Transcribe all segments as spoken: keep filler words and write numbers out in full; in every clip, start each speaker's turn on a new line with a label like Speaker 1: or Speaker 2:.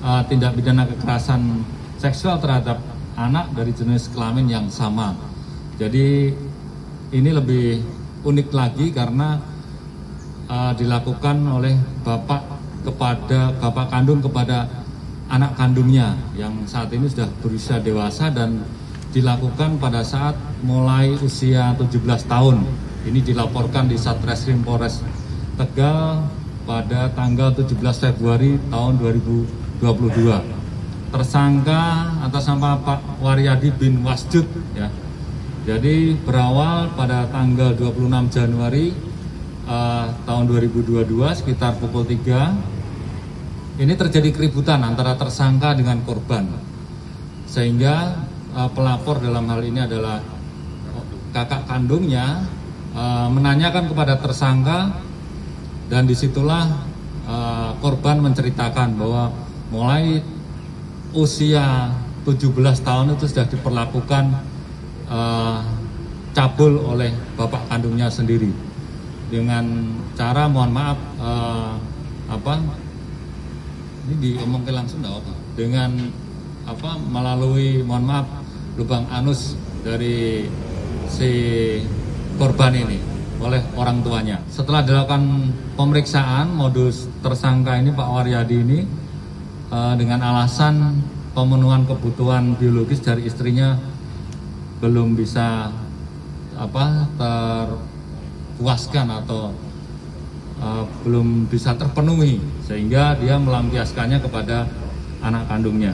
Speaker 1: uh, tindak pidana kekerasan seksual terhadap anak dari jenis kelamin yang sama. Jadi ini lebih unik lagi karena uh, dilakukan oleh bapak kepada bapak kandung kepada anak kandungnya yang saat ini sudah berusia dewasa dan dilakukan pada saat mulai usia tujuh belas tahun. Ini dilaporkan di Satreskrim Polres Tegal pada tanggal tujuh belas Februari tahun dua ribu dua puluh dua. Tersangka atas nama Pak Waryadi bin Wasjud ya. Jadi berawal pada tanggal dua puluh enam Januari uh, tahun dua ribu dua puluh dua sekitar pukul tiga. Ini terjadi keributan antara tersangka dengan korban. Sehingga uh, pelapor dalam hal ini adalah kakak kandungnya uh, menanyakan kepada tersangka. Dan disitulah uh, korban menceritakan bahwa mulai usia tujuh belas tahun itu sudah diperlakukan uh, cabul oleh bapak kandungnya sendiri dengan cara mohon maaf uh, apa ini diomongkan langsung enggak apa dengan apa melalui mohon maaf lubang anus dari si korban ini oleh orang tuanya. Setelah dilakukan pemeriksaan, modus tersangka ini Pak Waryadi ini uh, dengan alasan pemenuhan kebutuhan biologis dari istrinya belum bisa apa terpuaskan atau uh, belum bisa terpenuhi sehingga dia melampiaskannya kepada anak kandungnya.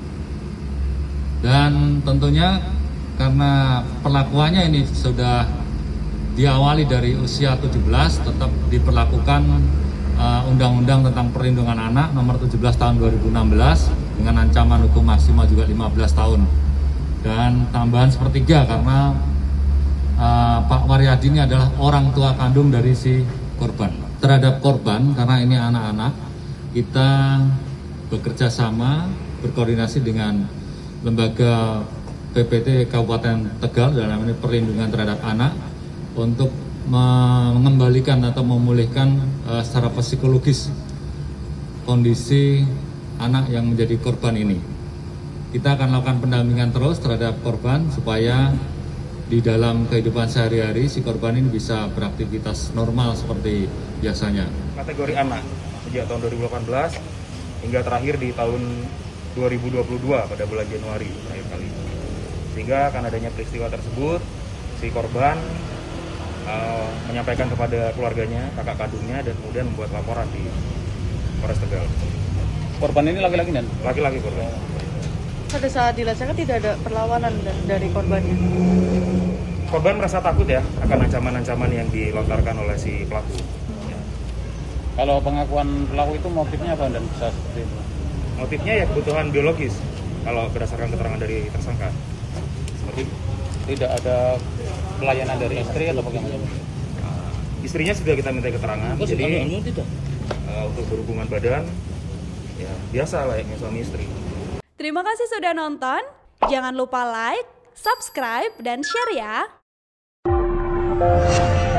Speaker 1: Dan tentunya karena perlakuannya ini sudah diawali dari usia tujuh belas tetap diperlakukan uh, Undang-Undang tentang Perlindungan Anak nomor tujuh belas tahun dua ribu enam belas dengan ancaman hukum maksimal juga lima belas tahun dan tambahan sepertiga karena uh, Pak Waryadi ini adalah orang tua kandung dari si korban. Terhadap korban karena ini anak-anak kita bekerja sama berkoordinasi dengan lembaga P P T Kabupaten Tegal dalam ini perlindungan terhadap anak untuk mengembalikan atau memulihkan uh, secara psikologis kondisi anak yang menjadi korban ini. Kita akan lakukan pendampingan terus terhadap korban supaya di dalam kehidupan sehari-hari si korban ini bisa beraktivitas normal seperti biasanya.
Speaker 2: Kategori anak sejak tahun dua ribu delapan belas hingga terakhir di tahun dua ribu dua puluh dua pada bulan Januari terakhir kali. Sehingga akan adanya peristiwa tersebut si korban Uh, menyampaikan kepada keluarganya, kakak kandungnya, dan kemudian membuat laporan di Polres Tegal.
Speaker 3: Korban ini laki-laki dan?
Speaker 2: Laki-laki korban.
Speaker 4: Pada saat dilaksanakan tidak ada perlawanan dari korbannya?
Speaker 2: Korban merasa takut ya akan ancaman-ancaman yang dilontarkan oleh si pelaku. Ya.
Speaker 3: Kalau pengakuan pelaku itu motifnya apa dan bisa seperti itu?
Speaker 2: Motifnya ya kebutuhan biologis kalau berdasarkan keterangan dari tersangka. Seperti
Speaker 3: tidak ada pelayanan dari istri atau bagaimana?
Speaker 2: Uh, istrinya sudah kita minta keterangan, oh, jadi uh, untuk berhubungan badan, ya biasa layaknya suami istri.
Speaker 5: Terima kasih sudah nonton, jangan lupa like, subscribe, dan share ya.